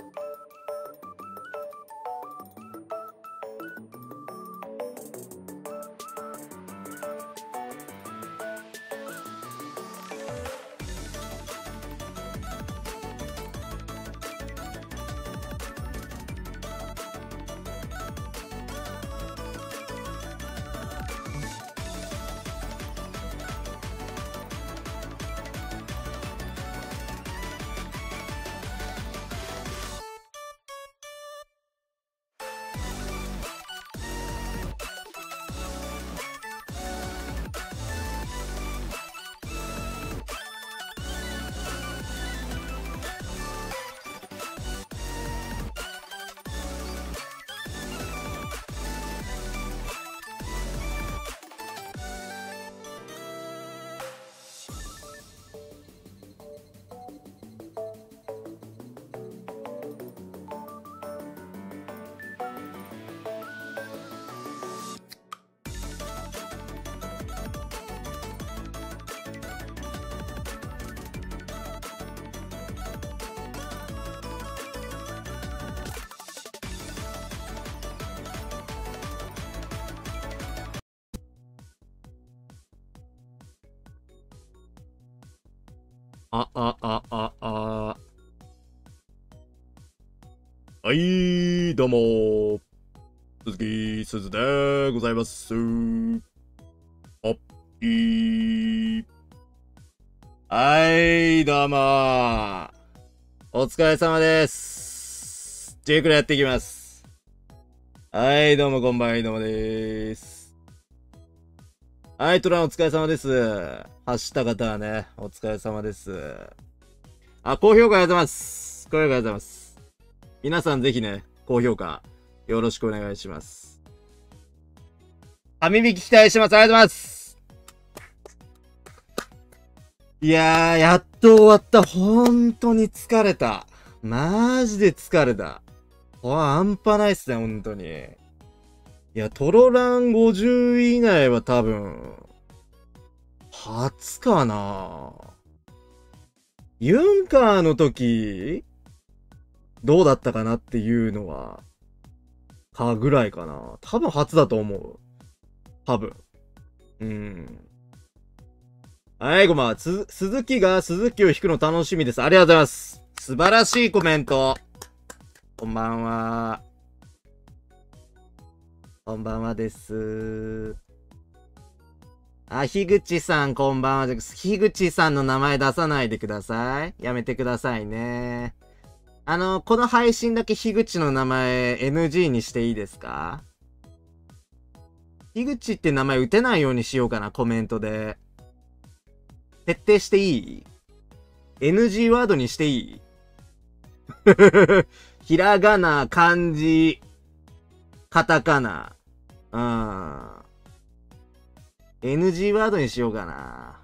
はい、どうも、鈴木すずでございます。ホッピー。はい、どうも。お疲れ様です。ジェイクラやっていきます。はい、どうもこんばんは、どうもです。はい、トランお疲れ様です。走った方はね、お疲れ様です。高評価ありがとうございます。高評価ありがとうございます。皆さんぜひね、高評価よろしくお願いします。網引き期待してます。ありがとうございます。いやー、やっと終わった。本当に疲れた。マジで疲れた。半端ないっすね、本当に。いや、トロラン50位以内は多分、初かな。ユンカーの時、どうだったかなっていうのは、ぐらいかな。多分初だと思う。多分。はい、ごま。鈴木が鈴木を引くの楽しみです。ありがとうございます。素晴らしいコメント。こんばんは。こんばんはです。樋口さんこんばんはです。樋口さんの名前出さないでください。やめてくださいね。この配信だけ樋口の名前 NG にしていいですか？樋口って名前打てないようにしようかな、コメントで。徹底していい？ NG ワードにしていい？ひらがな、漢字、カタカナ。NG ワードにしようかな。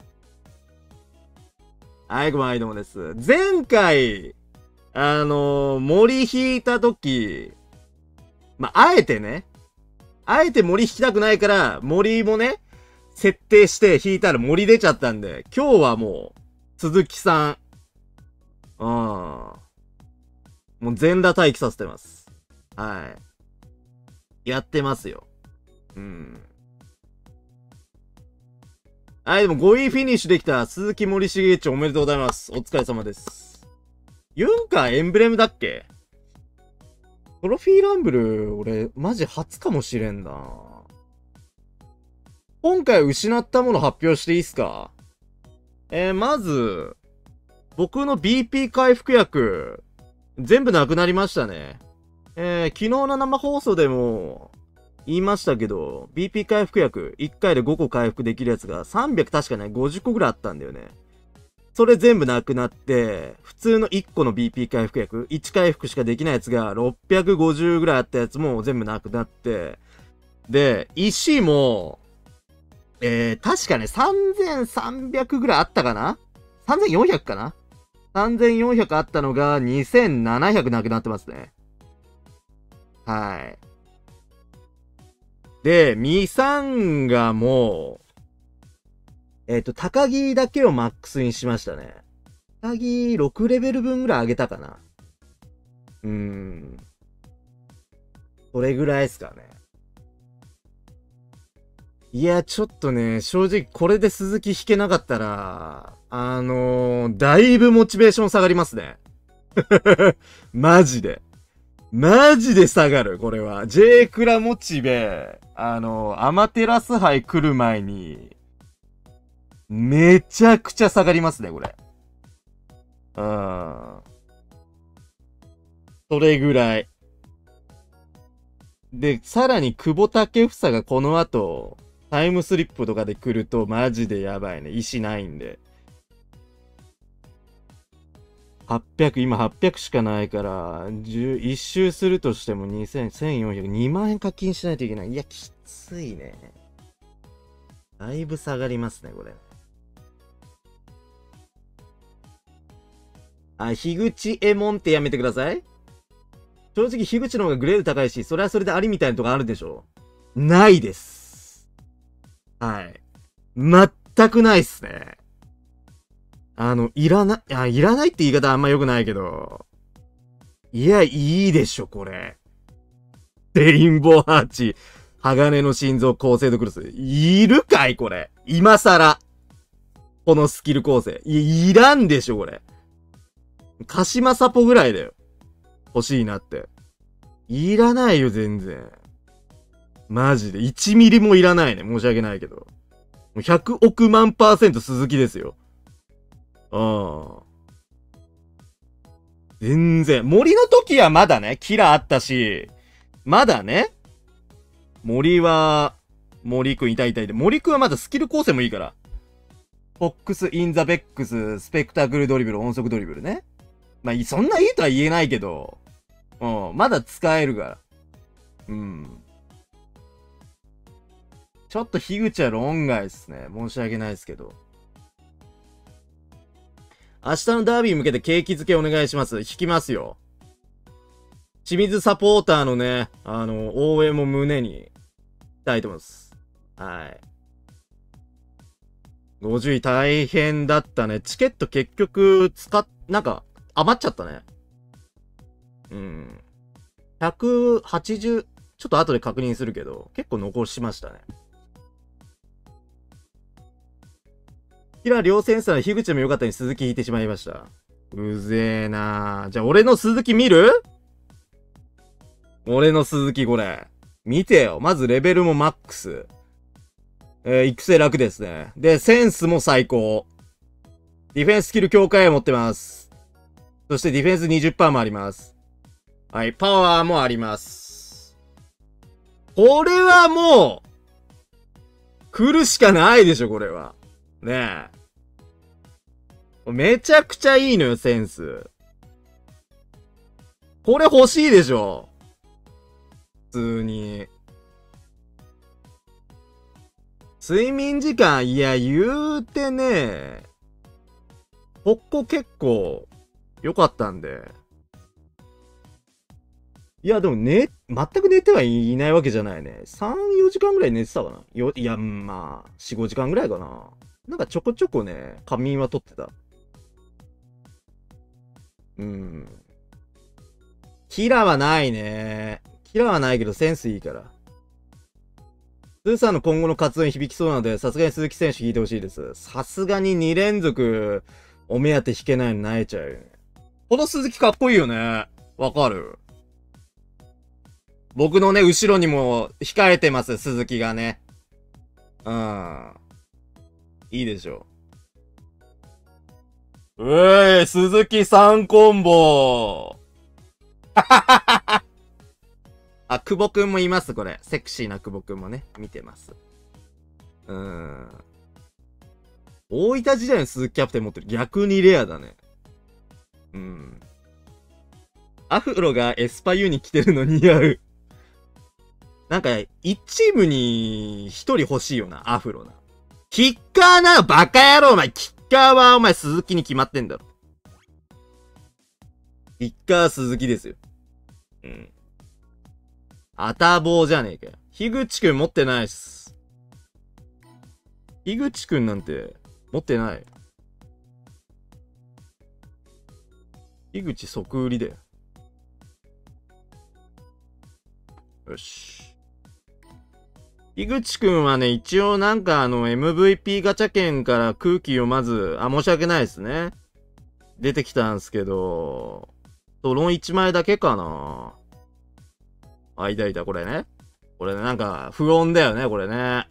はい、ごめん、どうもです。前回、森引いたとき、あえてね、あえて森引きたくないから、森もね、設定して引いたら森出ちゃったんで、今日はもう、鈴木さん、もう全裸待機させてます。はい。やってますよ。はい、でも5位フィニッシュできた鈴木森重一おめでとうございます。お疲れ様です。ユンカーエンブレムだっけ？トロフィーランブル、俺、マジ初かもしれんな。今回失ったもの発表していいっすか？まず、僕の BP 回復薬、全部なくなりましたね。昨日の生放送でも、言いましたけど、BP 回復薬、1回で5個回復できるやつが300確かね、50個ぐらいあったんだよね。それ全部なくなって、普通の1個の BP 回復薬、1回復しかできないやつが650ぐらいあったやつも全部なくなって、で、石も、確かね、3300ぐらいあったかな？ 3400 かな？ 3400 あったのが2700なくなってますね。はい。で、ミサンガも、高木だけをマックスにしましたね。高木6レベル分ぐらい上げたかな。 それぐらいですかね。いや、ちょっとね、正直これで鈴木引けなかったら、だいぶモチベーション下がりますね。マジで。マジで下がる、これは。J クラモチベ、アマテラス杯来る前に、めちゃくちゃ下がりますね、これ。それぐらい。で、さらに久保建英がこの後、タイムスリップとかで来るとマジでやばいね。意志ないんで。800、今800しかないから、1周するとしても2000、1400、2万円課金しないといけない。いや、きついね。だいぶ下がりますね、これ。樋口エモンってやめてください。正直、樋口の方がグレード高いし、それはそれでありみたいなとこあるでしょ。ないです。はい。全くないっすね。いらないって言い方あんま良くないけど。いや、いいでしょ、これ。レインボーハーチ、鋼の心臓高精度クロス。いるかいこれ。今更。このスキル構成。いらんでしょ、これ。鹿島サポぐらいだよ。欲しいなって。いらないよ、全然。マジで。1ミリもいらないね。申し訳ないけど。もう100億万%鈴木ですよ。全然。森の時はまだね、キラーあったし、まだね、森くんいたいたいで、森くんはまだスキル構成もいいから。フォックス・イン・ザ・ベックス、スペクタクルドリブル、音速ドリブルね。まあ、そんないいとは言えないけど、まだ使えるから。ちょっと樋口は論外っすね。申し訳ないですけど。明日のダービーに向けて景気づけお願いします。引きますよ。清水サポーターのね、応援も胸に、したいと思います。はい。50位大変だったね。チケット結局なんか、余っちゃったね。180、ちょっと後で確認するけど、結構残しましたね。平両センサーの樋口でもよかったに鈴木引いてしまいました。うぜえなー。じゃあ俺の鈴木見る？俺の鈴木これ。見てよ。まずレベルもマックス。育成楽ですね。で、センスも最高。ディフェンススキル強化を持ってます。そしてディフェンス 20% もあります。はい、パワーもあります。これはもう、来るしかないでしょ、これは。ねえ。めちゃくちゃいいのよ、センス。これ欲しいでしょ。普通に。睡眠時間、いや、言うてね、ここ結構良かったんで。いや、でも全く寝てはいないわけじゃないね。3、4時間ぐらい寝てたかな。いや、まあ、4、5時間ぐらいかな。なんかちょこちょこね、仮眠は取ってた。キラはないね。キラはないけどセンスいいから。スーさんの今後の活動に響きそうなので、さすがに鈴木選手引いてほしいです。さすがに2連続お目当て引けないの泣いちゃうよね。この鈴木かっこいいよね。わかる？僕のね、後ろにも控えてます、鈴木がね。いいでしょう。鈴木3コンボあ、久保くんもいます、これ。セクシーな久保くんもね、見てます。大分時代の鈴木キャプテン持ってる。逆にレアだね。アフロがエスパユに来てるの似合う。なんか、1チームに1人欲しいよな、アフロな。キッカーな、バカ野郎、お前。キッカーはお前鈴木に決まってんだろ。キッカー鈴木ですよ。あたぼうじゃねえかよ。樋口くん持ってないっす。樋口くんなんて持ってない。樋口即売りだよ。 よし。井口くんはね、一応なんかMVP ガチャ券から空気をまず、申し訳ないですね。出てきたんすけど、ドローン1枚だけかな。いた、これね。これね、なんか、不穏だよね、これね。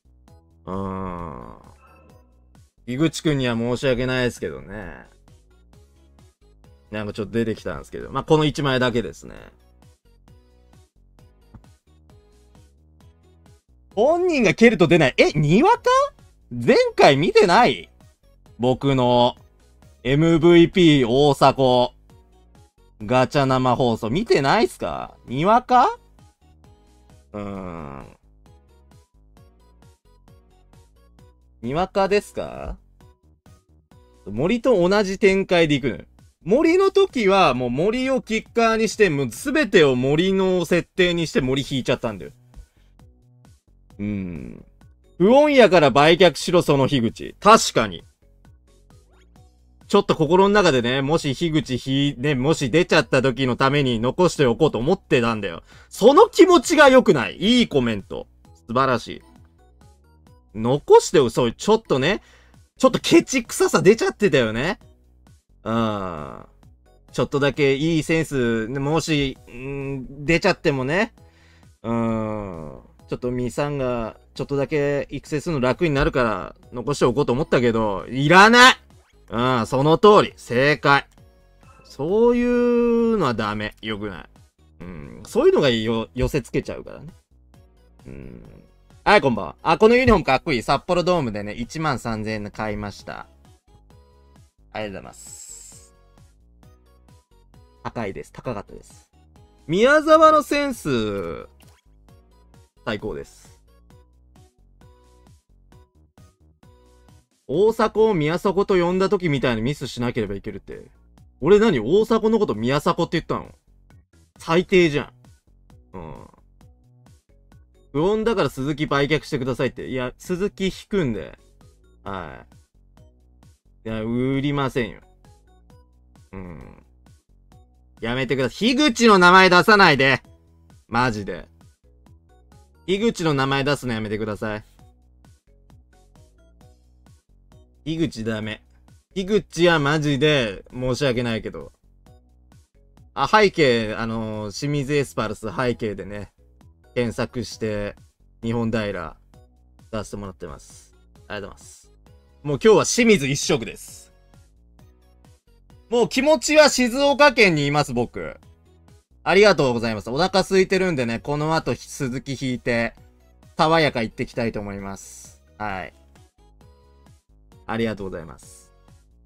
井口くんには申し訳ないですけどね。なんかちょっと出てきたんですけど。まあ、この1枚だけですね。本人が蹴ると出ない。にわか前回見てない？僕の MVP 大迫ガチャ生放送見てないっすか？にわか？にわかですか？森と同じ展開でいくのよ。森の時はもう森をキッカーにして、もうすべてを森の設定にして森引いちゃったんだよ。不穏やから売却しろ、その樋口。確かに。ちょっと心の中でね、もし樋口もし出ちゃった時のために残しておこうと思ってたんだよ。その気持ちが良くない。いいコメント。素晴らしい。残してお、そう、ちょっとね、ちょっとケチ臭さ出ちゃってたよね。ちょっとだけいいセンス、もし、出ちゃってもね。ちょっとミさんが、ちょっとだけ育成するの楽になるから、残しておこうと思ったけど、いらない！その通り。正解。そういうのはダメ。よくない。そういうのが寄せつけちゃうからね。はい、こんばんは。このユニフォームかっこいい。札幌ドームでね、13,000円で買いました。ありがとうございます。高いです。高かったです。宮沢のセンス、最高です。大迫を宮迫と呼んだ時みたいなミスしなければいけるって。俺何？大迫のこと宮迫って言ったの？最低じゃん。不穏だから鈴木売却してくださいって。いや、鈴木引くんで。はい。いや、売りませんよ。やめてください。樋口の名前出さないで。マジで。樋口の名前出すのやめてください。樋口ダメ。樋口はマジで申し訳ないけど。背景、清水エスパルス背景でね、検索して、日本平出してもらってます。ありがとうございます。もう今日は清水一色です。もう気持ちは静岡県にいます、僕。ありがとうございます。お腹空いてるんでね、この後鈴木引いて、爽やか行ってきたいと思います。はい。ありがとうございます。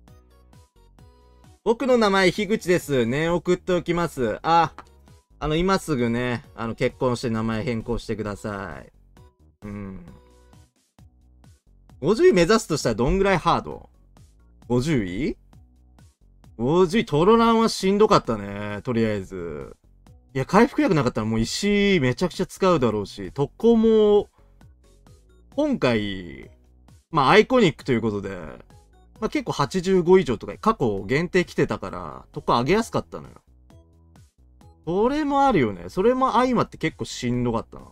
僕の名前、樋口です。念送っておきます。今すぐね、結婚して名前変更してください。50位目指すとしたらどんぐらいハード？ 50 位 ?50 位、トロランはしんどかったね。とりあえず。いや、回復薬なかったらもう石めちゃくちゃ使うだろうし、特攻も、今回、アイコニックということで、結構85以上とか過去限定来てたから、特攻上げやすかったのよ。それもあるよね。それも相まって結構しんどかったな。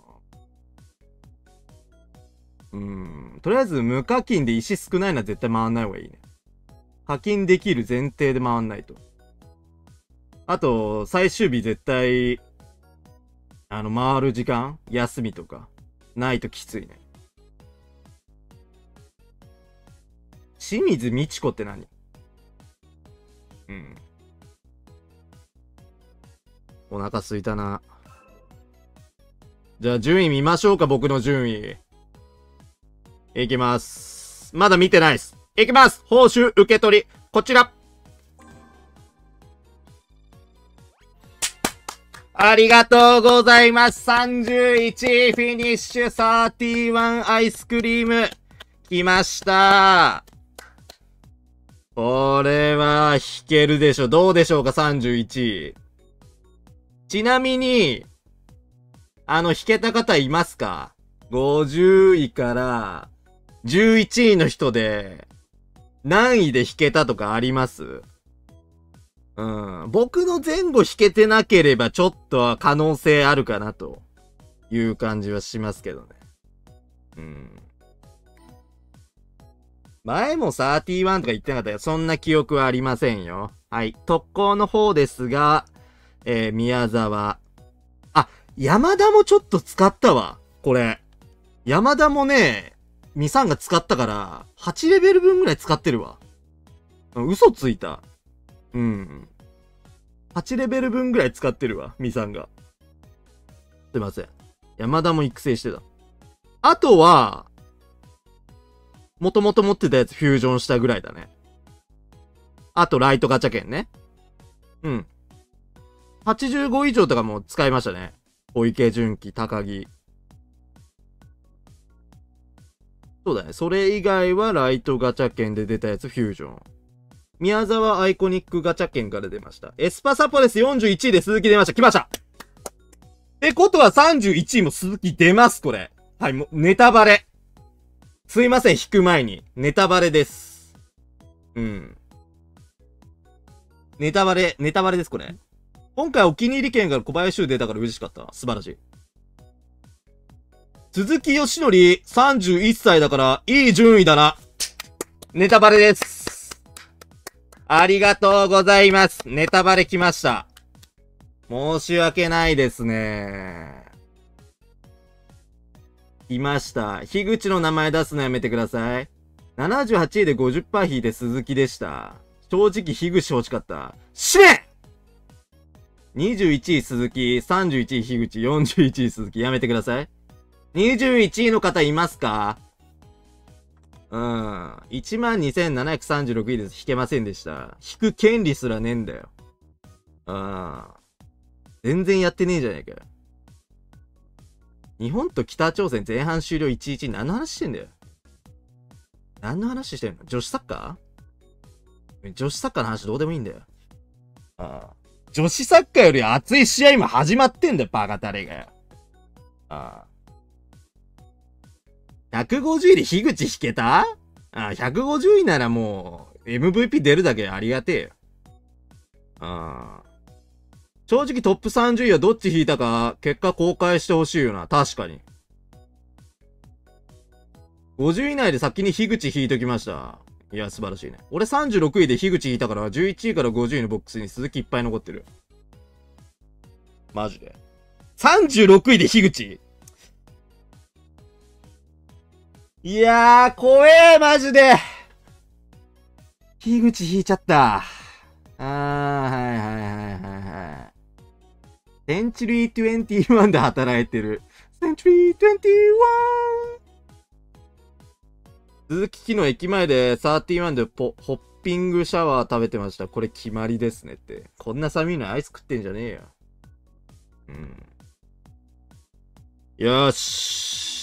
とりあえず無課金で石少ないのは絶対回んない方がいいね。課金できる前提で回んないと。あと、最終日絶対、回る時間休みとか、ないときついね。清水美智子って何？お腹すいたな。じゃあ順位見ましょうか、僕の順位。いきます。まだ見てないっす。いきます。報酬受け取り。こちら。ありがとうございます。31フィニッシュ31アイスクリーム。来ました。これは引けるでしょ。どうでしょうか、31位。ちなみに、引けた方いますか？ 50 位から11位の人で、何位で引けたとかあります？僕の前後引けてなければちょっと可能性あるかなと。 いう感じはしますけどね。うん。前も31とか言ってなかったよ。そんな記憶はありませんよ。はい。特攻の方ですが、宮沢。あ、山田もちょっと使ったわ。これ。山田もね、ミサンが使ったから、8レベル分ぐらい使ってるわ。嘘ついた。うん。8レベル分ぐらい使ってるわ、ミサンが。すいません。山田も育成してた。あとは、もともと持ってたやつフュージョンしたぐらいだね。あと、ライトガチャ券ね。うん。85以上とかも使いましたね。小池純喜、高木。そうだね。それ以外はライトガチャ券で出たやつフュージョン。宮沢アイコニックガチャ券から出ました。エスパサポレス41位で鈴木出ました。来ましたってことは31位も鈴木出ます、これ。はい、もう、ネタバレ。すいません、引く前に。ネタバレです。うん。ネタバレです、これ。今回お気に入り券から小林修出たから嬉しかった。素晴らしい。鈴木義則31歳だから、いい順位だな。ネタバレです。ありがとうございます。ネタバレ来ました。申し訳ないですね。いました。樋口の名前出すのやめてください。78位で 50% 引いて鈴木でした。正直樋口欲しかった。死ね !21 位鈴木、31位樋口、41位鈴木。やめてください。21位の方いますか？うん。12,736 位です。引けませんでした。引く権利すらねえんだよ。うん。全然やってねえじゃねえかよ。日本と北朝鮮前半終了 1-1 何の話してんだよ。何の話してんの？女子サッカー？女子サッカーの話どうでもいいんだよ。ああ。女子サッカーより熱い試合今始まってんだよ、バカタレがよ。ああ。150位で樋口引けた？ああ、150位ならもう MVP 出るだけありがてえよ。ああ。正直トップ30位はどっち引いたか結果公開してほしいよな。確かに。50位以内で先に樋口引いときました。いや、素晴らしいね。俺36位で樋口引いたから11位から50位のボックスに鈴木いっぱい残ってる。マジで。36位で樋口？いやー、怖えー、マジで。樋口引いちゃった。はいはいはいはい。センチュリー21で働いてる。センチュリー 21! 鈴木昨日駅前で31でホッピングシャワー食べてました。これ決まりですねって。こんな寒いのアイス食ってんじゃねえよ。うん。よーし。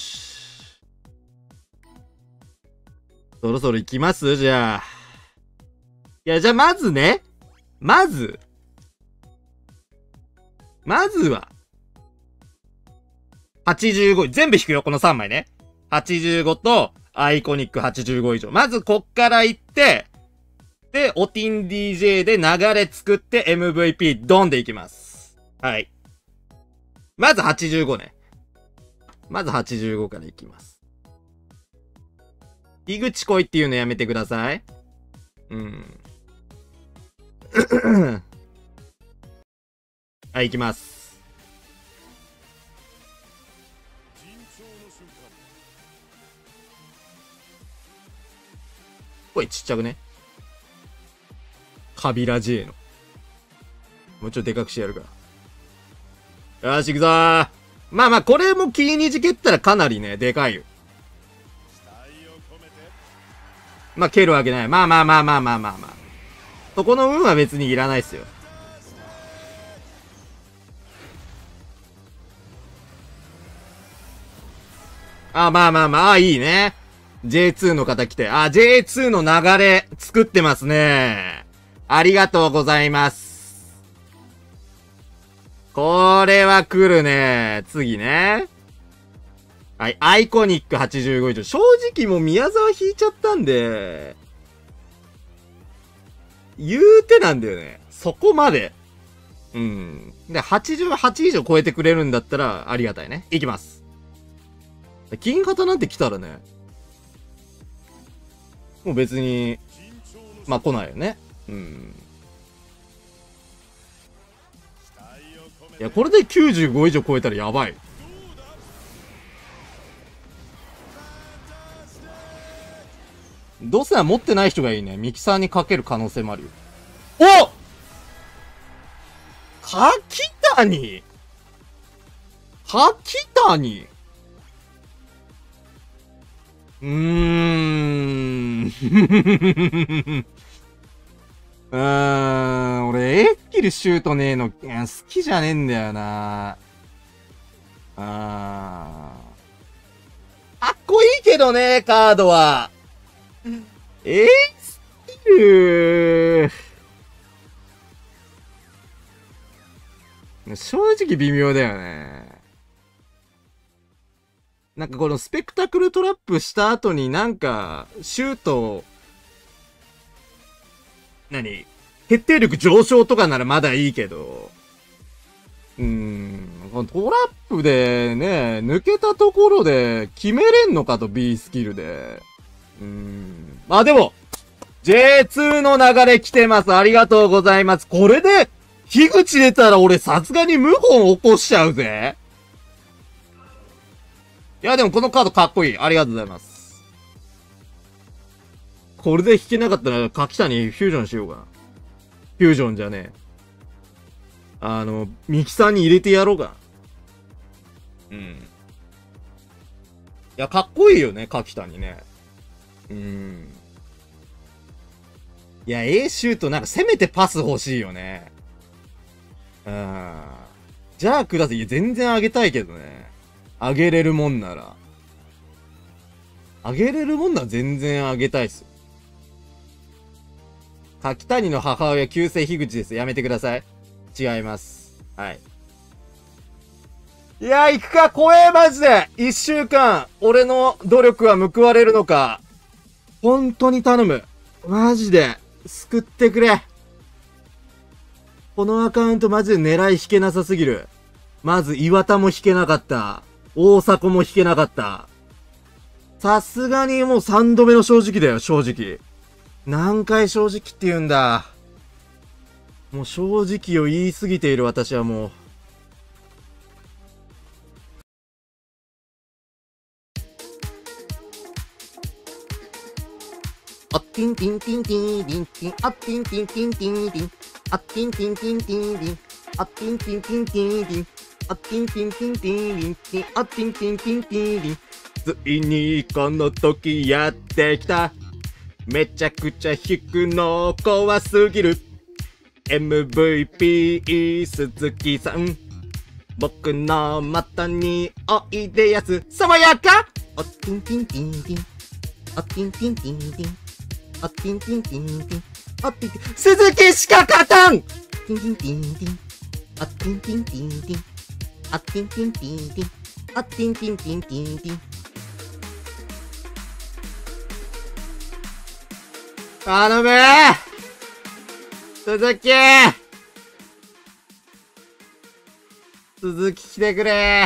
そろそろ行きますじゃあ。いや、じゃあまずね。まずは、85位。全部引くよ、この3枚ね。85と、アイコニック85以上。まず、こっから行って、で、オティン DJ で流れ作って MVP ドンでいきます。はい。まず85ね。まず85からいきます。井口来いっていうのやめてください。うん。はい、いきます。声ちっちゃくね。カビラ J の。もうちょっとでかくしてやるから。よーし、行くぞー。まあまあ、これもキー虹蹴ったらかなりね、でかいよ。まあ、蹴るわけない。まあ。そこの運は別にいらないっすよ。まあ、いいね。J2 の方来て。J2 の流れ作ってますね。ありがとうございます。これは来るね。次ね。はい、アイコニック85以上。正直もう宮沢引いちゃったんで、言うてなんだよね。そこまで。 うん。で、88以上超えてくれるんだったらありがたいね。いきます。金型なんて来たらね、もう別に、まあ来ないよね。うん。いや、これで95以上超えたらやばい。どうせは持ってない人がいいね。ミキサーにかける可能性もあるよ。お柿谷柿谷うーん。俺、エッキルシュートねえの、好きじゃねえんだよな。かっこいいけどね、カードは。スキル正直微妙だよね。なんかこのスペクタクルトラップした後になんか、シュート、決定力上昇とかならまだいいけど、このトラップでね、抜けたところで決めれんのかと B スキルで。まあでも、J2 の流れ来てます。ありがとうございます。これで、樋口出たら俺さすがに謀反起こしちゃうぜ。いやでもこのカードかっこいい。ありがとうございます。これで引けなかったら、柿谷フュージョンしようかな。フュージョンじゃねえ。ミキサーに入れてやろうか。いや、かっこいいよね、柿谷ね。いや、A シュートなんかせめてパス欲しいよね。じゃあください。いや、全然あげたいけどね。あげれるもんなら。あげれるもんなら全然あげたいっすよ。柿谷の母親、旧姓樋口です。やめてください。違います。はい。いや、行くか、怖え、マジで。一週間、俺の努力は報われるのか。本当に頼む。マジで。救ってくれ。このアカウントマジで狙い引けなさすぎる。まず岩田も引けなかった。大迫も引けなかった。さすがにもう3度目の正直だよ、正直。何回正直って言うんだ。もう正直を言い過ぎている私はもう。あっティンティンティンティンティンティン、あっティンティンティンティンティン、あっティンティンティンティンティン、あっティンティンティンティンティン、あっティンティンティンティンティン、あっティンティンティンティンティン。ついにこの時やってきた。めちゃくちゃ引くの怖すぎる。MVP 鈴木さん。僕の股においでやす。爽やかおティンティンティンティン。おティンティンティンティン。おティンティンティンティン。おティンティン。鈴木しか勝たんティンティンティンティン。おティンティンティンティン。おティンティンティンティン。おティンティンティンティンティン。頼む鈴木鈴木来てくれ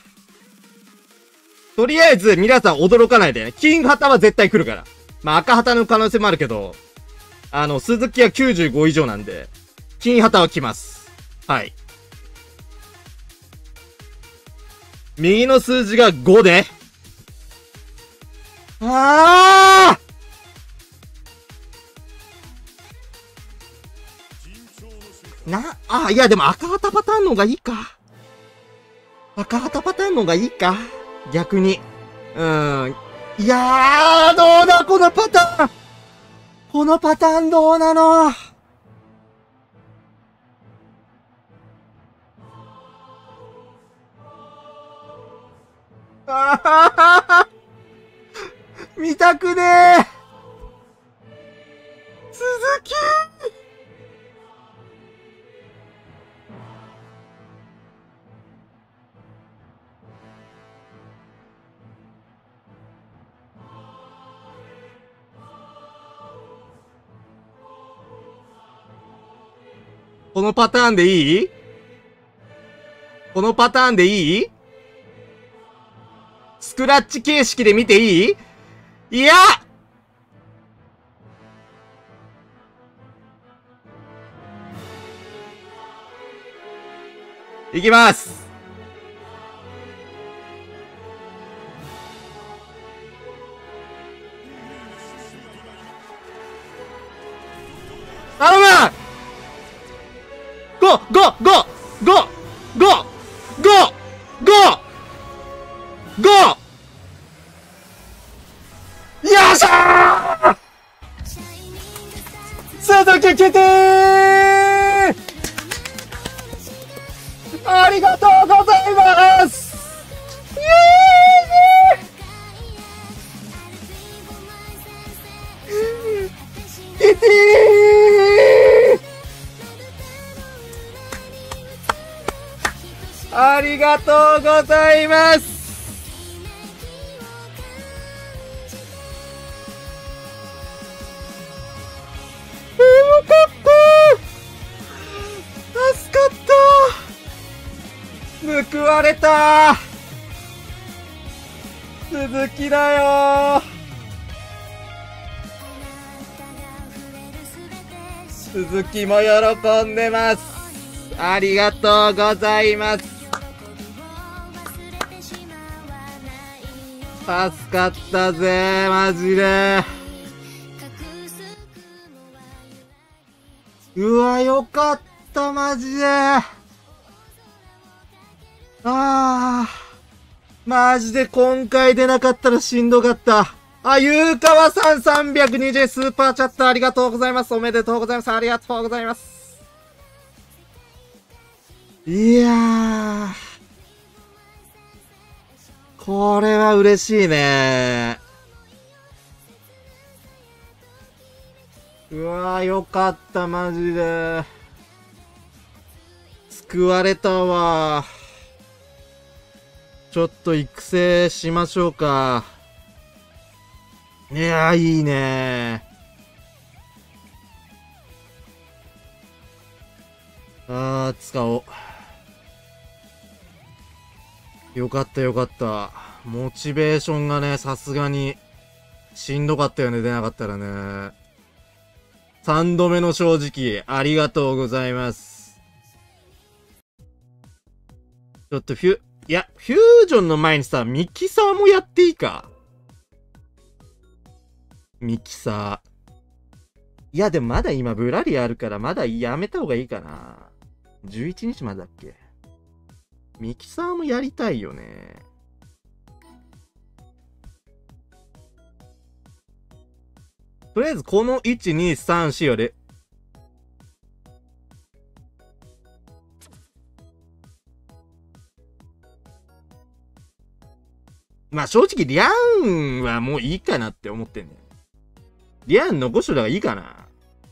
とりあえず皆さん驚かないでね。金旗は絶対来るから。まあ赤旗の可能性もあるけど、鈴木は95以上なんで、金旗は来ます。はい。右の数字が5で、いやでも赤旗パターンの方がいいか。赤旗パターンの方がいいか。逆に。いやー、どうだこのパターンこのパターンどうなの見たくねえ鈴木このパターンでいい？このパターンでいい？スクラッチ形式で見ていい？いや！いきます。頼む！ !5、5、5、5、5、5、5、5! よっしゃー！鈴木決定！ありがとうございます！イエーイ！決定ー！ありがとうございます！よかった助かった報われた鈴木だよ鈴木も喜んでます。ありがとうございます。助かったぜマジで。うわ、よかった、マジで。マジで今回出なかったらしんどかった。ゆうかわさん320スーパーチャットありがとうございます。おめでとうございます。ありがとうございます。いやー。これは嬉しいね。うわー、よかった、マジで。救われたわ。ちょっと育成しましょうか。いやー、いいねー。使おう。よかった、よかった。モチベーションがね、さすがに、しんどかったよね、出なかったらね。3度目の正直、ありがとうございます。ちょっとフュージョンの前にさ、ミキサーもやっていいか？ミキサー。いや、でもまだ今、ブラリあるから、まだやめた方がいいかな。11日までだっけ？ミキサーもやりたいよね。とりあえず、この1、2、3、4より。まあ正直、リャンはもういいかなって思ってんね。リャン残しといた方がいいかな。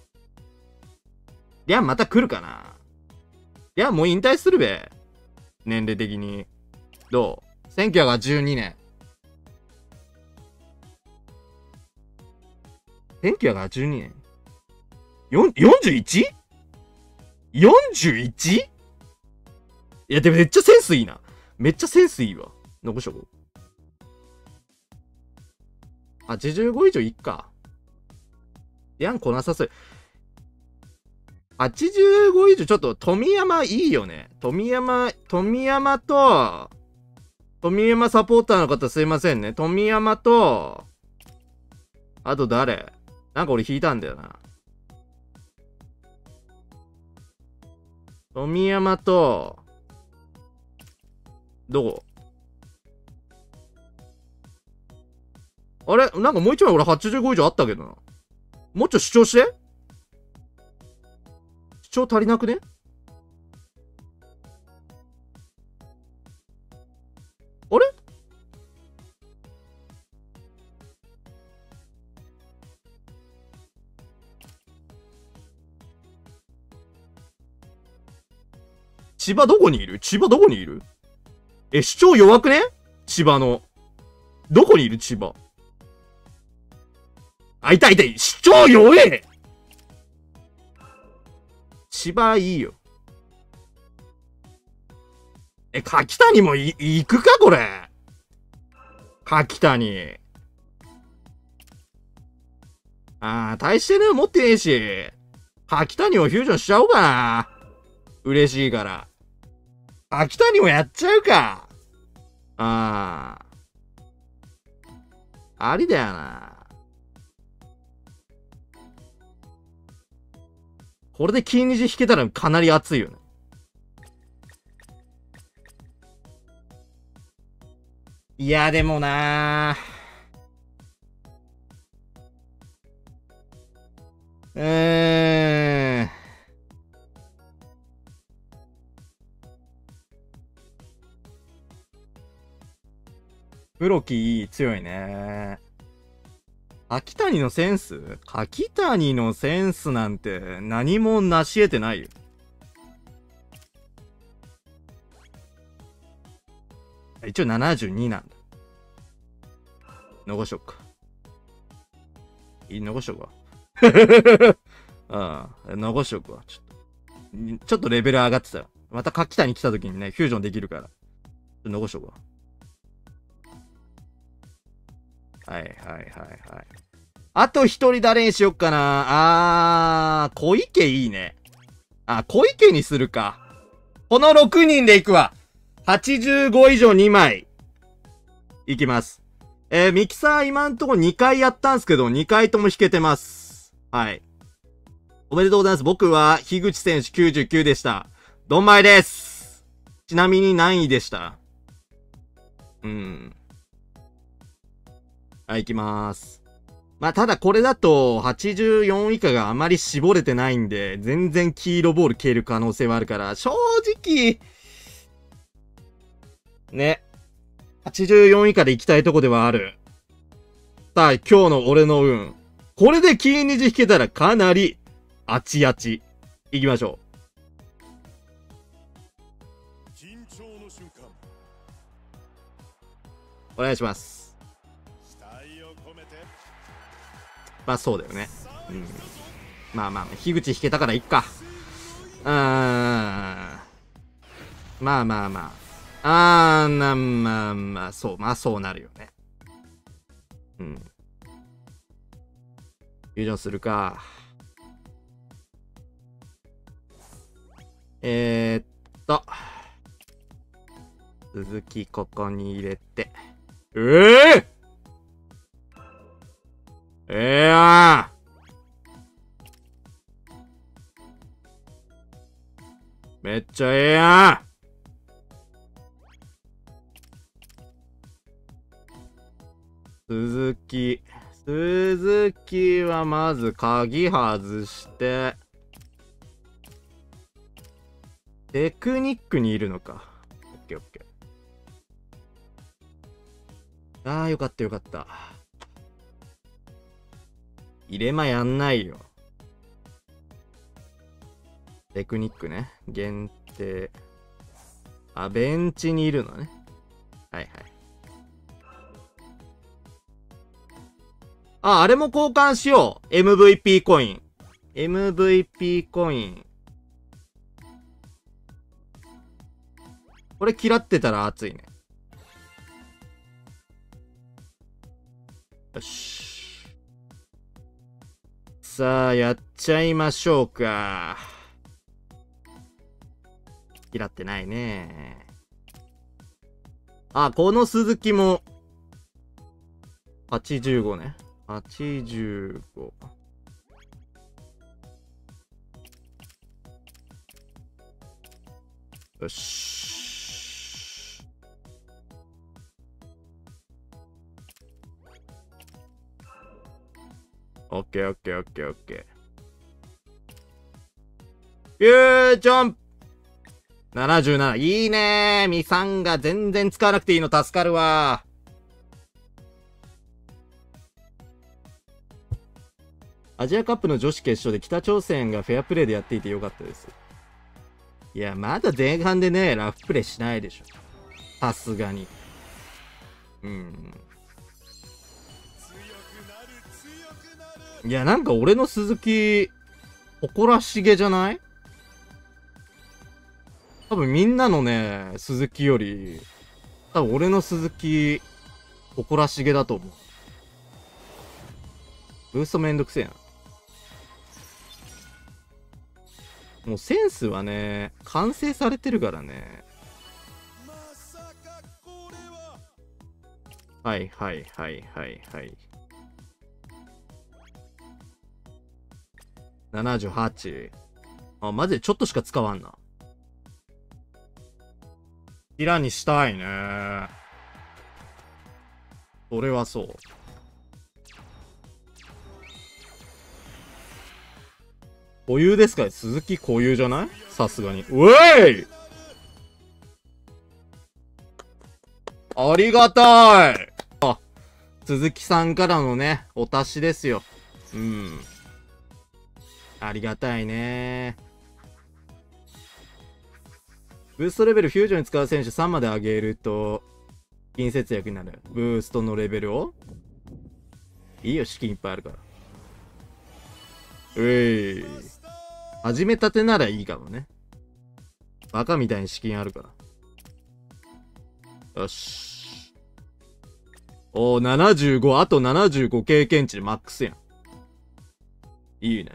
リャンまた来るかな。リャンもう引退するべ。年齢的に。どう？ 1982 年。1982年。41？ 41？ いや、でもめっちゃセンスいいな。めっちゃセンスいいわ。残しとこう。85以上いっか。リャン来なさそう。85以上ちょっと富山いいよね。富山サポーターの方すいませんね。富山と、あと誰？なんか俺引いたんだよな。富山と、どこ？あれなんかもう一枚俺85以上あったけどな。もうちょい主張して？主張足りなくね？あれ？千葉どこにいる？千葉どこにいる？主張弱くね？千葉の。どこにいる？千葉。いた。主張弱え！ 番いいよ。柿谷も行くかこれ。柿谷。大してね、持ってねえし。柿谷をフュージョンしちゃおうかな。嬉しいから。柿谷もやっちゃうか。ありだよな。これで金虹引けたらかなり熱いよね。いや、でもな黒木強いね。柿谷のセンス柿谷のセンスなんて何も成し得てないよ。一応72なんだ。残しとくか。残しとくわ。残しとくわ。ちょっとレベル上がってたよ。また柿谷来た時にね、フュージョンできるから。残しとくわ。はい。あと一人誰にしよっかな。小池いいね。小池にするか。この6人でいくわ。85以上2枚。いきます。ミキサー今んとこ2回やったんすけど、2回とも弾けてます。はい。おめでとうございます。僕は、樋口選手99でした。ドンマイです。ちなみに何位でした？はい、いきまーす。ただこれだと、84以下があまり絞れてないんで、全然黄色ボール消える可能性はあるから、正直、ね。84以下で行きたいとこではある。さあ、今日の俺の運。これで金虹引けたらかなり、あちあち。行きましょう。お願いします。そうだよね。樋口引けたからいっか。そうなるよね。フュージョンするか。鈴木ここに入れて。めっちゃええやん。鈴木はまず鍵外して、テクニックにいるのか。オッケー。よかった。入れ間やんないよ。テクニックね。限定。ベンチにいるのね。はい。あれも交換しよう。MVP コイン。MVP コイン。これ嫌ってたら熱いね。よし。さあ、やっちゃいましょうか。嫌ってないね。この鈴木も、85ね。85。よし。オッケー。ジャンプ77。いいねー。ミサンが全然使わなくていいの助かるわ。アジアカップの女子決勝で北朝鮮がフェアプレーでやっていてよかったです。いや、まだ前半でね、ラフプレーしないでしょ。さすがに。いや、なんか俺の鈴木、誇らしげじゃない？ 多分みんなのね、鈴木より、多分俺の鈴木、誇らしげだと思う。ブーストめんどくせえな。もうセンスはね、完成されてるからね。はいはいはいはいはい。78。あ、マジでちょっとしか使わんな。キラにしたいね。それはそう。固有ですか？鈴木固有じゃない？さすがに。うえい！ありがたい！あ、鈴木さんからのね、お達しですよ。うん。ありがたいね。ブーストレベルフュージョンに使う選手3まで上げると、金節約になる。ブーストのレベルをいいよ、資金いっぱいあるから。始めたてならいいかもね。バカみたいに資金あるから。よし。おー、75。あと75経験値でマックスやん。いいね。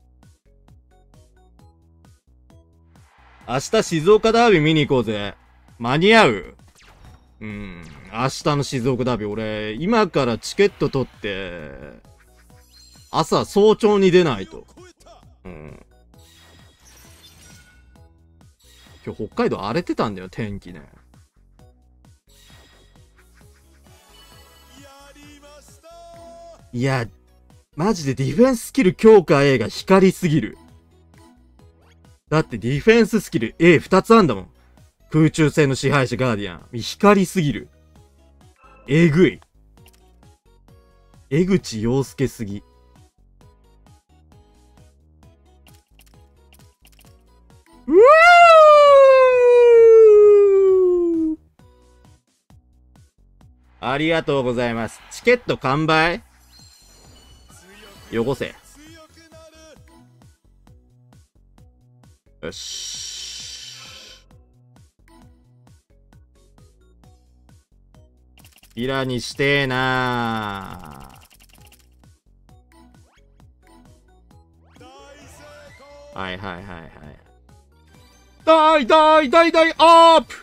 明日静岡ダービー見に行こうぜ。間に合う？明日の静岡ダービー、俺、今からチケット取って、朝早朝に出ないと。今日北海道荒れてたんだよ、天気ね。いや、マジでディフェンススキル強化 A が光りすぎる。だってディフェンススキル A2 つあんだもん。空中戦の支配者ガーディアン。光りすぎる。えぐい。江口洋介すぎ。うわー！ありがとうございます。チケット完売？よこせ。よし。ビラにしてえなー。はいはいはいはい。大大大大アップ！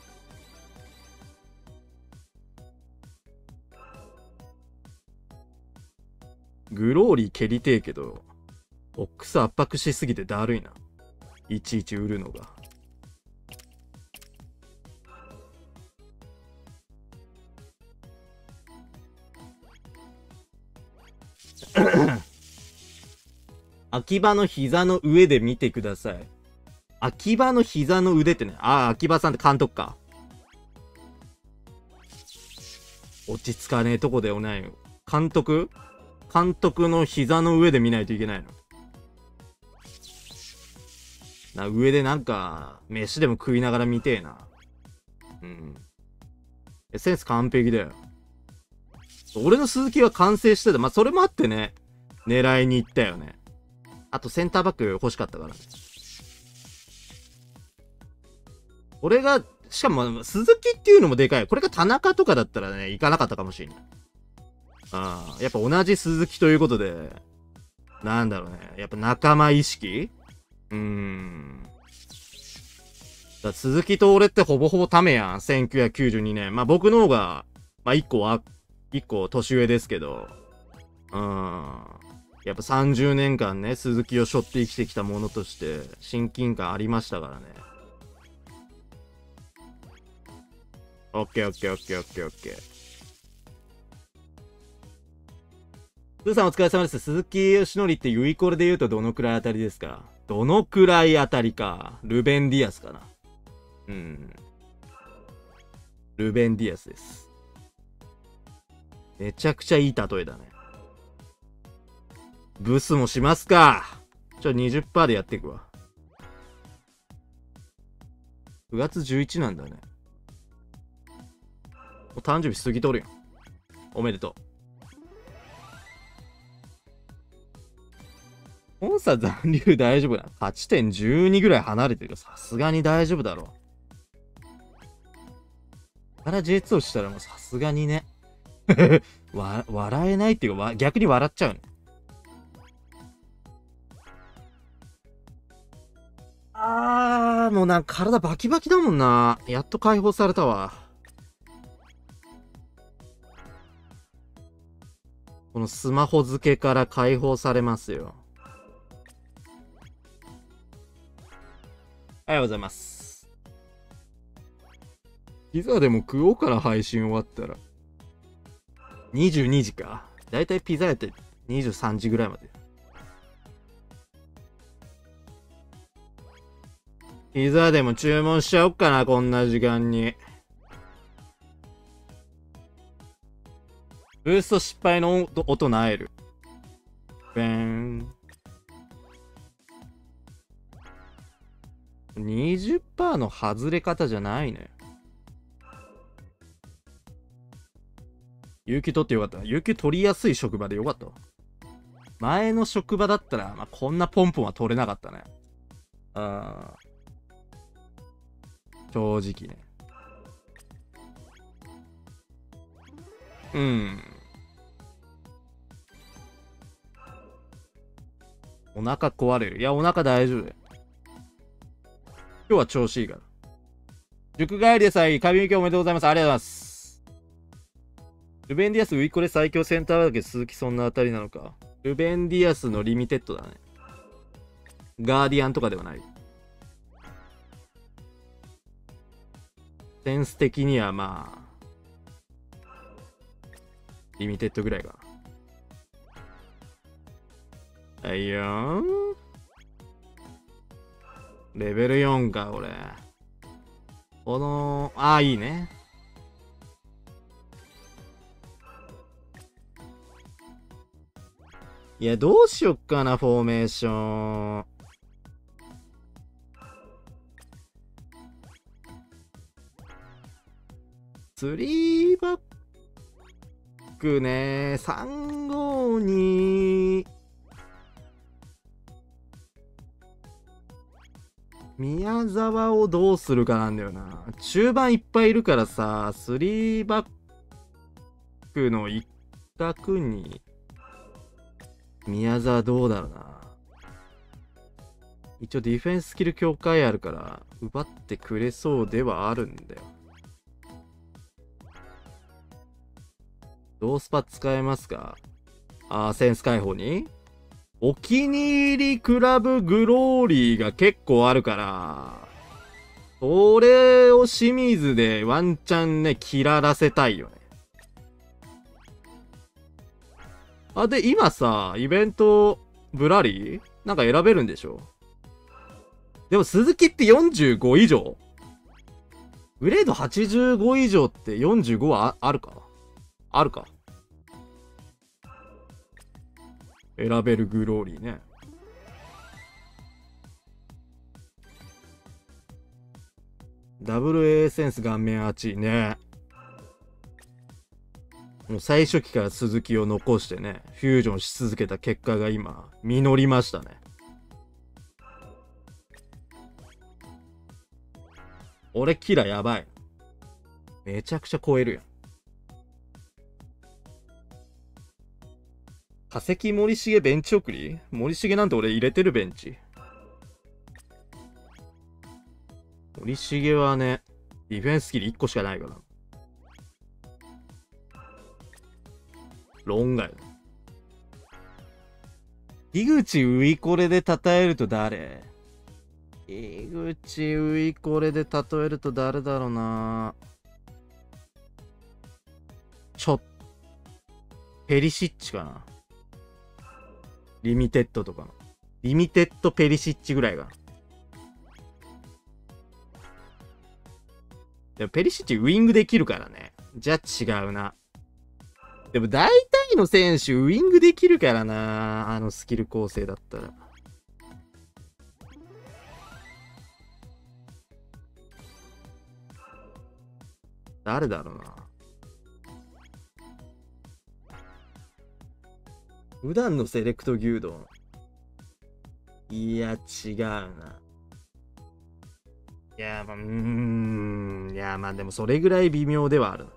グローリー蹴りてえけど、ボックス圧迫しすぎてだるいな。いちいち売るのが。秋葉の膝の上で見てください。秋葉の膝の腕ってね。ああ、秋葉さんって監督か。落ち着かねえとこでおないよ。監督の膝の上で見ないといけないの。上でなんか、飯でも食いながら見てえな。センス完璧だよ。俺の鈴木は完成してた。まあ、それもあってね、狙いに行ったよね。あとセンターバック欲しかったからね。俺が、しかも、鈴木っていうのもでかい。これが田中とかだったらね、行かなかったかもしれない。やっぱ同じ鈴木ということで、なんだろうね。やっぱ仲間意識？だ鈴木と俺ってほぼほぼためやん。1992年。まあ僕の方が、まあ一個年上ですけど、やっぱ30年間ね、鈴木を背負って生きてきたものとして、親近感ありましたからね。オッケーオッケーオッケーオッケーオッケー。スーさんお疲れ様です。鈴木よしのりってユイコレで言うとどのくらい当たりですか？どのくらい当たりか。ルベン・ディアスかな。ルベン・ディアスです。めちゃくちゃいい例えだね。ブスもしますか。20% でやっていくわ。9月11なんだね。お誕生日過ぎとるよ。おめでとう。 本差残留大丈夫な。勝ち点12ぐらい離れてる。さすがに大丈夫だろう。から J2 落ちたらもうさすがにね。笑えないっていうか、逆に笑っちゃうね。もうなんか体バキバキだもんな。やっと解放されたわ。このスマホ付けから解放されますよ。おはようございます。ピザでも食おうから配信終わったら。22時か。だいたいピザやって23時ぐらいまで。ピザでも注文しちゃおっかな、こんな時間に。ブースト失敗の音なえる。ベーン。20% の外れ方じゃないね。有給取ってよかった。有給取りやすい職場でよかった。前の職場だったら、まあ、こんなポンポンは取れなかったね。正直ね。うん。お腹壊れる。いや、お腹大丈夫だよ。今日は調子いいから。塾帰りでさえ、神行きおめでとうございます。ありがとうございます。ルベンディアスウィコレ最強センターだけ鈴木そんなあたりなのか。ルベンディアスのリミテッドだね。ガーディアンとかではない。センス的にはまあ、リミテッドぐらいかな。はいよー。レベル4か、俺。いいね。いや、どうしよっかな、フォーメーション。3バックね、352。宮沢をどうするかなんだよな。中盤いっぱいいるからさ、3バックの一角に、宮沢どうだろうな。一応ディフェンススキル強化あるから、奪ってくれそうではあるんだよ。どうスパ使えますか？センス解放にお気に入りクラブグローリーが結構あるから、それを清水でワンチャンね、切らせたいよね。で、今さ、イベント、ブラリーなんか選べるんでしょ？でも鈴木って45以上？グレード85以上って45はあるか？あるか。選べるグローリーね。WA センス顔面アーチね。もう最初期から鈴木を残してね、フュージョンし続けた結果が今、実りましたね。俺キラやばい。めちゃくちゃ超えるやん。化石森重ベンチ送り？森重なんて俺入れてるベンチ。森重はね、ディフェンススキル1個しかないから。論外。井口ウイコレで例えると誰？井口ウイコレで例えると誰だろうな。ペリシッチかな。リミテッドとかの。リミテッドペリシッチぐらいが。でもペリシッチウイングできるからね。じゃあ違うな。でも大体の選手ウイングできるからな。あのスキル構成だったら。誰だろうな。普段のセレクト牛丼。 いや、違うな。いや、まあ、いや、まあでもそれぐらい微妙ではある。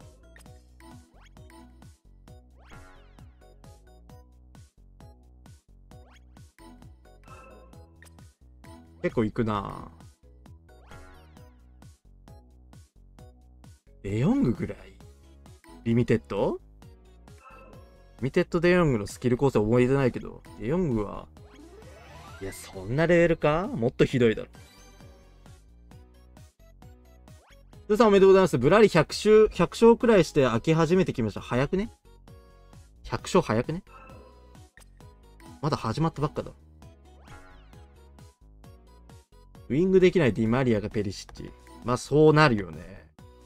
結構いくな。デヨングぐらいリミテッドデヨングのスキル構成覚えてないけど、デヨングは、いや、そんなレベルかもっとひどいだろ。スーさんおめでとうございます。ブラリ100勝くらいして開け始めてきました。早くね ?100 勝早くねまだ始まったばっかだ。ウィングできないディマリアがペリシッチ。まあそうなるよね。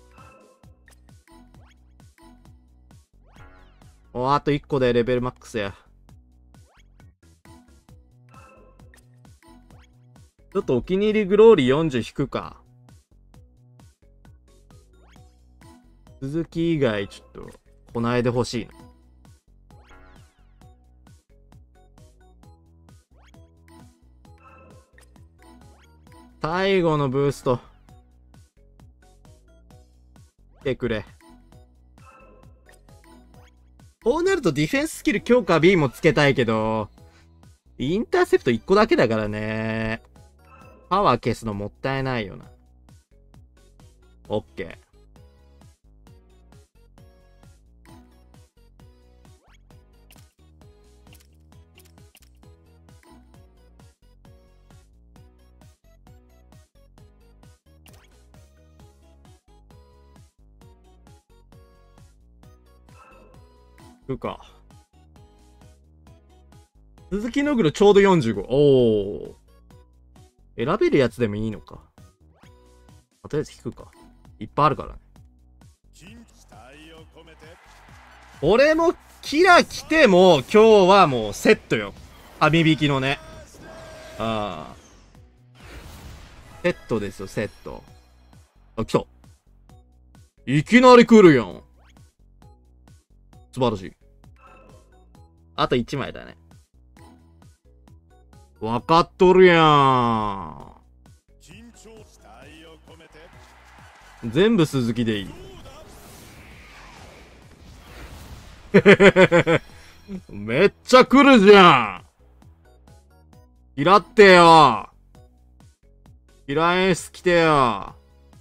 あと1個でレベルマックスや。ちょっとお気に入りグローリー40引くか。鈴木以外ちょっとこないでほしいな。最後のブースト来てくれ。こうなるとディフェンススキル強化 B もつけたいけど、インターセプト1個だけだからね。パワー消すのもったいないよな。オッケー。行くか。鈴木のぐろちょうど45。おー。選べるやつでもいいのか。とりあえず引くか。いっぱいあるからね。俺もキラ来ても今日はもうセットよ。網引きのね。ああ。セットですよ、セット。あ、来た。いきなり来るやん。素晴らしい。あと1枚だね。わかっとるやん。全部鈴木でいい。めっちゃ来るじゃん。嫌ってよ。嫌演出来てよ。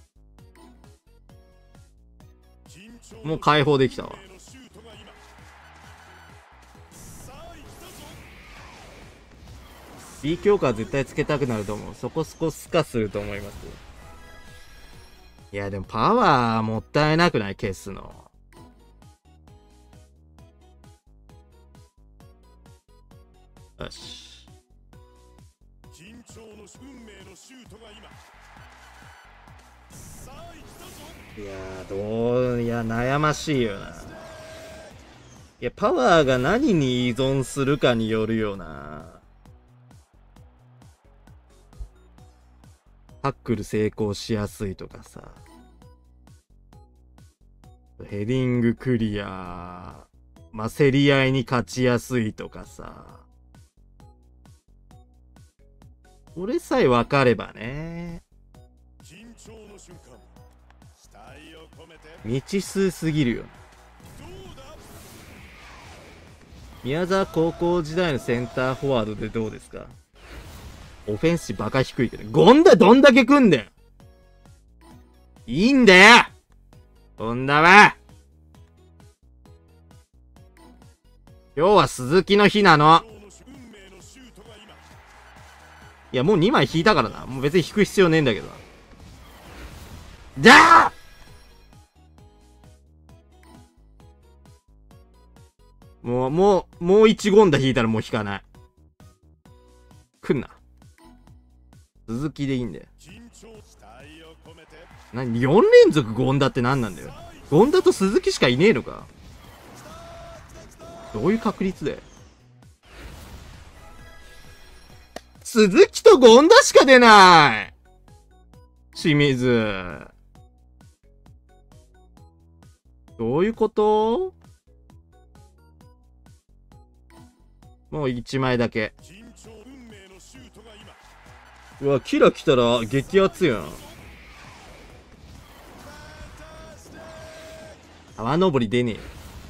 もう解放できたわ。B 強化は絶対つけたくなると思う。そこそこスカすると思います。いや、でもパワーもったいなくない消すの。よし。いやー、いや、悩ましいよな。いや、パワーが何に依存するかによるよな。タックル成功しやすいとかさ。ヘディングクリア。まあ、競り合いに勝ちやすいとかさ。俺さえ分かればね。未知数すぎるよ。宮沢高校時代のセンターフォワードでどうですか？オフェンスバカ低いけど。ゴンダどんだけ来んだよ。いいんだよゴンダは。今日は鈴木の日なの。いや、もう2枚引いたからな。もう別に引く必要ねえんだけど。じゃあもう1ゴンダ引いたらもう引かない。来んな。鈴木でいいんだよ。何 ?4 連続ゴンダって何なんだよ。ゴンダと鈴木しかいねえのか。どういう確率で鈴木とゴンダしか出ない清水。どういうこと？もう1枚だけ。 うわ、キラ来たら激アツやん。泡登り出ねえ。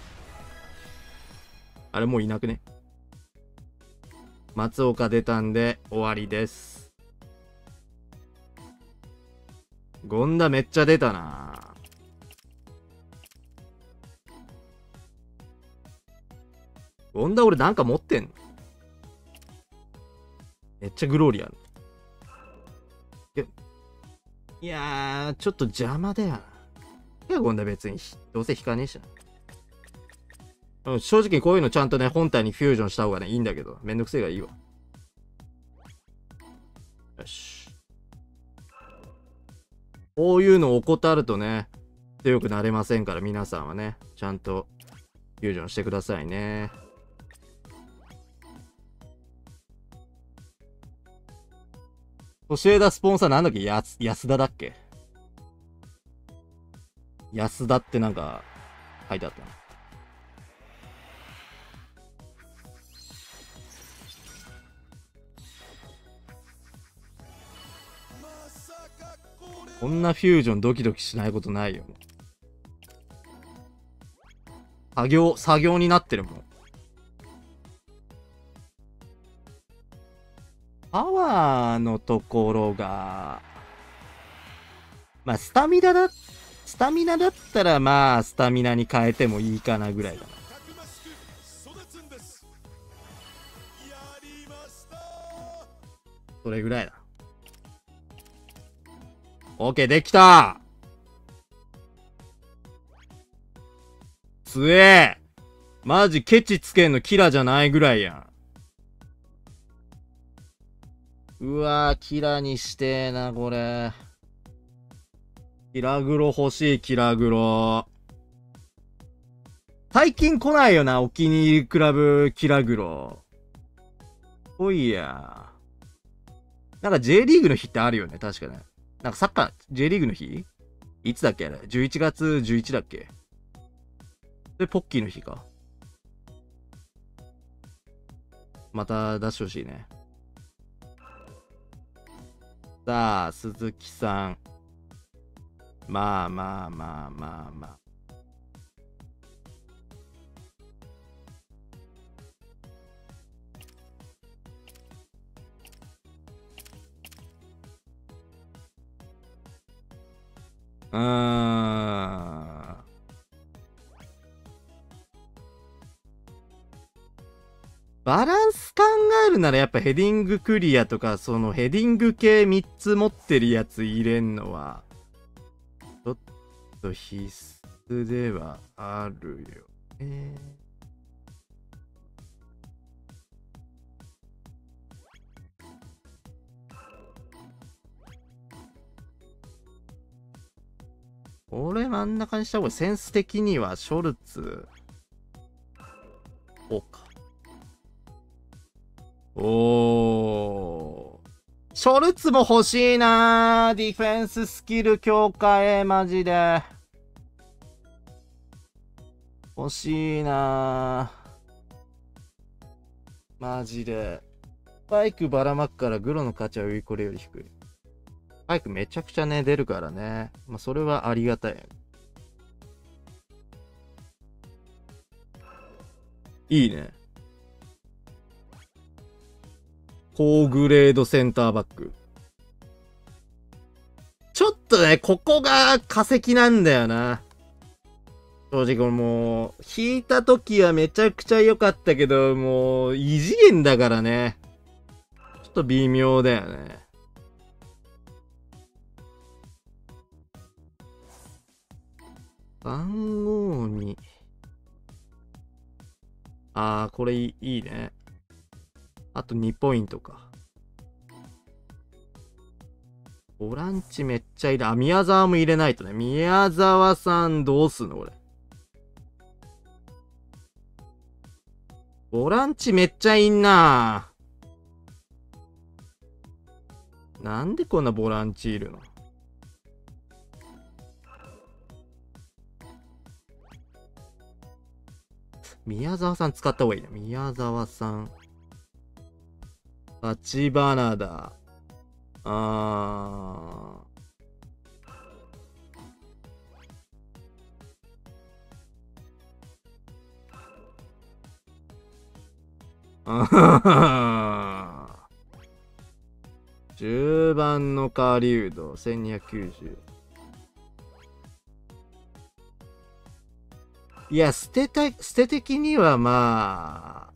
あれもういなくね。松岡出たんで終わりです。権田めっちゃ出たな。権田俺なんか持ってんの？めっちゃグローリアル。いやー、ちょっと邪魔だよな。いや、権田別にどうせ引かねえしな。正直こういうのちゃんとね、本体にフュージョンした方がね、いいんだけど、めんどくせえがいいわ。よし。こういうのを怠るとね、強くなれませんから、皆さんはね、ちゃんとフュージョンしてくださいね。年枝スポンサーなんだっけ？安田だっけ？安田ってなんか書いてあったな。こんなフュージョンドキドキしないことないよ。作業になってるもん。パワーのところが、まあスタミナだったらまあスタミナに変えてもいいかなぐらいだな。それぐらいだ。OK、できた。つえ。マジケチつけんのキラじゃないぐらいやん。うわー、キラにしてえな、これ。キラグロ欲しい、キラグロ。最近来ないよな、お気に入りクラブ、キラグロ。来いや。なんか J リーグの日ってあるよね、確かね。なんかサッカー、J リーグの日いつだっけあれ ?11 月11だっけ？で、ポッキーの日か。また出してほしいね。さあ、鈴木さん。まあまあまあまあまあ。うーん。バランス考えるならやっぱヘディングクリアとか、そのヘディング系3つ持ってるやつ入れんのは、ちょっと必須ではあるよね。俺真ん中にした方がセンス的にはショルツ。こうか。おー。ショルツも欲しいなー。ディフェンススキル強化へ、マジで。欲しいなー。マジで。スパイクばらまくからグロの価値はよりこれより低い。スパイクめちゃくちゃね、出るからね。まあ、それはありがたい。いいね。高グレードセンターバック。ちょっとね、ここが化石なんだよな。正直もう、引いた時はめちゃくちゃ良かったけど、もう、異次元だからね。ちょっと微妙だよね。番号に。あー、これいいね。あと2ポイントか。ボランチめっちゃいる。あ、宮沢も入れないとね。宮沢さんどうすんのこれ。ボランチめっちゃいんな。なんでこんなボランチいるの？宮沢さん使った方がいいな。宮沢さん。 立花だ。あー。10番の狩人、1290。いや、捨て的にはまあ、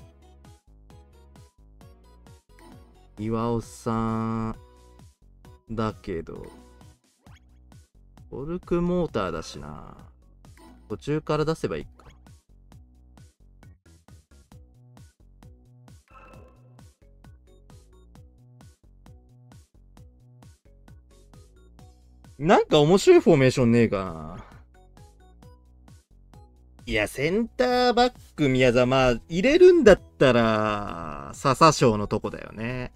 岩尾さんだけど、トルクモーターだしな。途中から出せばいいか。なんか面白いフォーメーションねえかな。いや、センターバック宮沢、まあ、入れるんだったら、笹賞のとこだよね。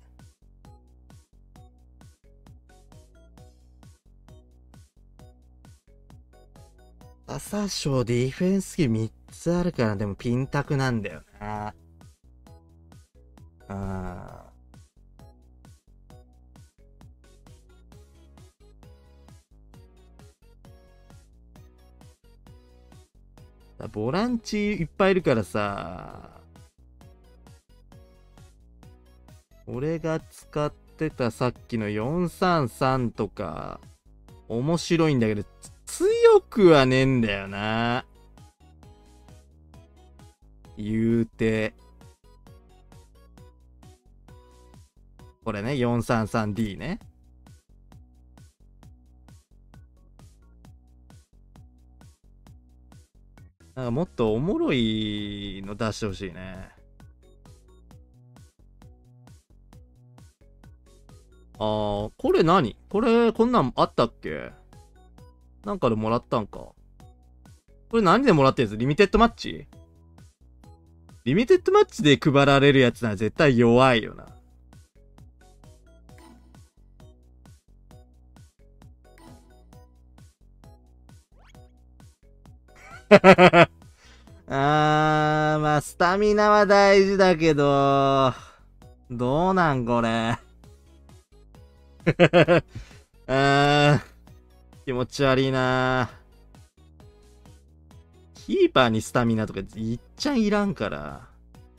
笹賞ディフェンスキル3つあるから、でもピンタクなんだよな。ボランチいっぱいいるからさ、俺が使ってたさっきの433とか、面白いんだけど、強くはねえんだよな。言うて。これね、433D ね。なんかもっとおもろいの出してほしいね。これ何これ、こんなんあったっけ？なんかでもらったんか。これ何でもらってんす？リミテッドマッチ？リミテッドマッチで配られるやつなら絶対弱いよな。まあ、スタミナは大事だけど、どうなんこれ。気持ち悪いな。キーパーにスタミナとかいっちゃいらんから。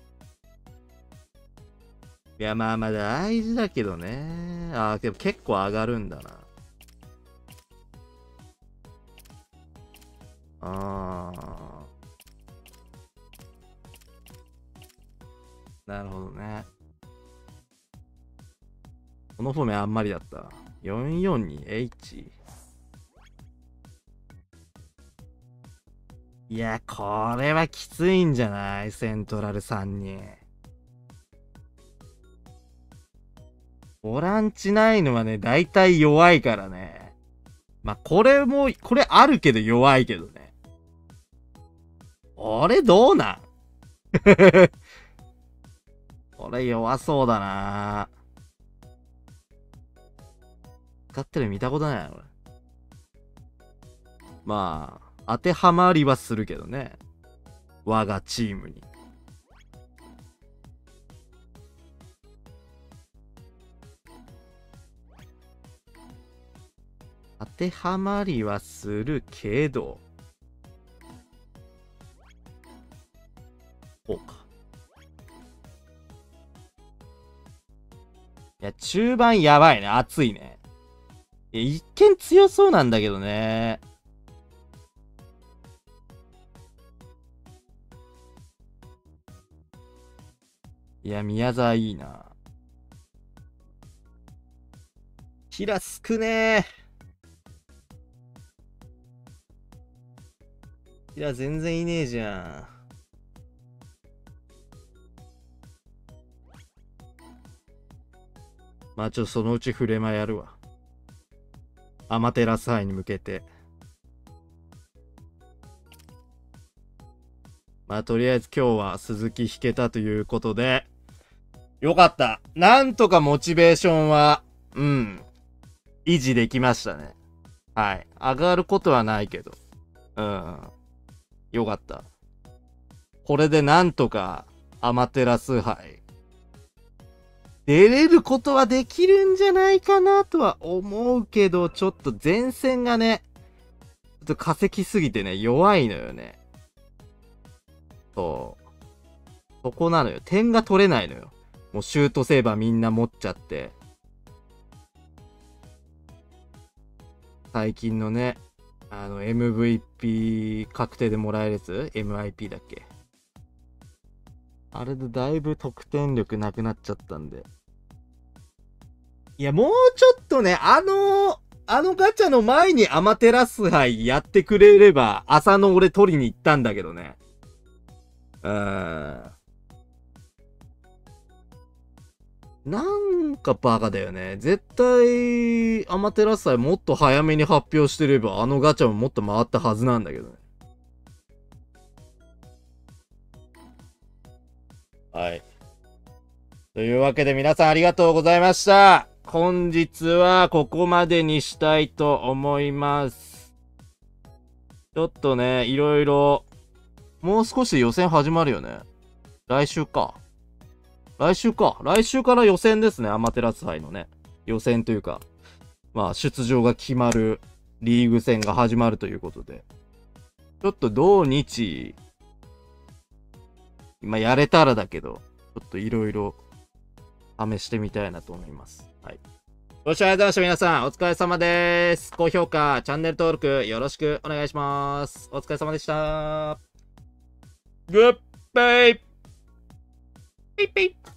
いや、まあまあ大事だけどね。でも結構上がるんだな。なるほどね。このフォーメあんまりだった。442H。いや、これはきついんじゃない？セントラル3人。ボランチないのはね、大体弱いからね。まあ、これあるけど弱いけどね。俺どうなんこれ弱そうだな。使ってる見たことないな、俺。まあ、当てはまりはするけどね。我がチームに。当てはまりはするけど。こうか。いや、中盤やばいね。熱いね。いや、一見強そうなんだけどね。いや、宮沢いいな。キラ少ねえ。キラ全然いねえじゃん。まあそのうちフレマやるわ。アマテラス杯に向けて。まあとりあえず今日は鈴木引けたということで、よかった。なんとかモチベーションは、維持できましたね。はい。上がることはないけど。よかった。これでなんとかアマテラス杯出れることはできるんじゃないかなとは思うけど、ちょっと前線がね、ちょっと化石すぎてね、弱いのよね。そう。そこなのよ。点が取れないのよ。もうシュートセーバーみんな持っちゃって。最近のね、MVP 確定でもらえるやつ ?MIP だっけ？あれでだいぶ得点力なくなっちゃったんで。いや、もうちょっとね、あのガチャの前にアマテラス杯やってくれれば、朝の俺取りに行ったんだけどね。なんかバカだよね。絶対、アマテラス祭もっと早めに発表してれば、あのガチャももっと回ったはずなんだけどね。はい。というわけで皆さんありがとうございました。本日はここまでにしたいと思います。ちょっとね、いろいろ、もう少しで予選始まるよね。来週か。来週から予選ですね、アマテラス杯のね。予選というか、まあ、出場が決まるリーグ戦が始まるということで。ちょっと土日、今やれたらだけど、ちょっといろいろ試してみたいなと思います。はい。ご視聴ありがとうございました。皆さん、お疲れ様です。高評価、チャンネル登録よろしくお願いします。お疲れ様でした。グッバイ。ピッピッ。